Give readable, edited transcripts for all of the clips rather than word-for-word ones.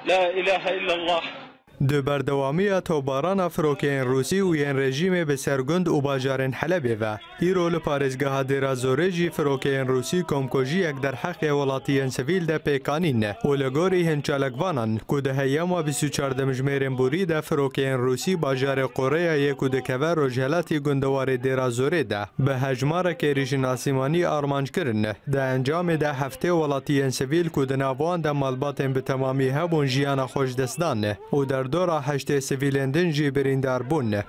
لا إله إلا الله. دو بردوامی توباران فروکین روسی و ین رژیم به سرگند و باجارن حلب و ایرو لپارزگاه دیرا زورجی فروکین روسی کمکوژی یک در حق ولاتیان سویل ده پیکانین و لگوری هنچالکوانان که ده هیام 24 مجمرین بوری ده فروکین روسی باجار قوره یک و دکوه رجهلاتی گندوار دیرا زوره ده به هجمار کریشن آسیمانی آرمانج کرن ده انجام ده هفته ولاتیان سویل که ده ناوان ده مالباتن به تمامی هبون جیان خوش دستان و در دورا هشت سویلندن جی بریندار بون.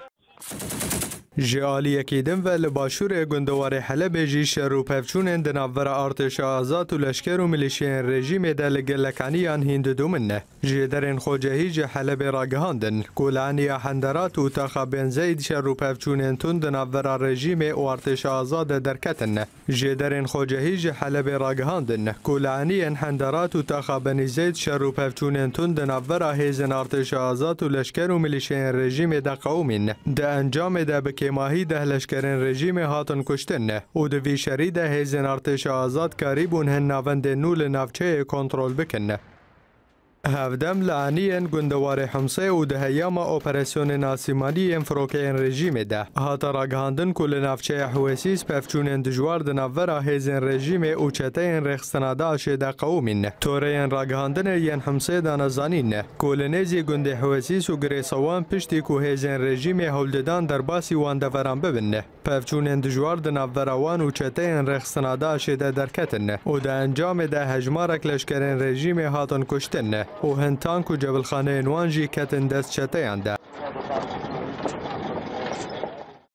جالی کیدم و لباشور گندوار حلب جی شروع پفچون دناور ارتش آزاد و لشکر و ملیشیان رژیم دل گلکانیان هند دومن جدرن خوجهی ج حلب راگهاندن کولانی حندرات و تخابن زید شروع پفچون تون دناور رژیم و ارتش آزاد درکتن جدرن خوجهی ج حلب راگهاندن کولانی حندرات و تخابن زید شروع پفچون تون دناور هیزن ارتش آزاد و لشکر و ملیشیان رژیم د قومین د انجام د که ماهی ده لشکرین رژیم هاتن کشتن و دوی شرید هیزن ارتش آزاد کاریبون هن ناوند نول نافچه کنترل بکن. هفدم لعنین گندوار حمصه و ده هیام اپراسیون ناسیمانی فروکین رژیم ده هات راگهاندن کل نافچه حویسیس پفچون دجوار دناورا هیزن رژیم او چتین رخصنادا شده قومین تورین راگهاندن ین حمصه دانزانین کل نیزی گند حویسیس و گریسوان پشتی که هیزن رژیم هولددان در باسی وان دوران ببینه پفچون دجوار دناورا وان و چتین رخصنادا شده درکتن و ده انجام ده هجمارک لشکرین رژیم هاتن کشتن و هن تانک و جبل خانه نوانجی کتن دست چتیان ده.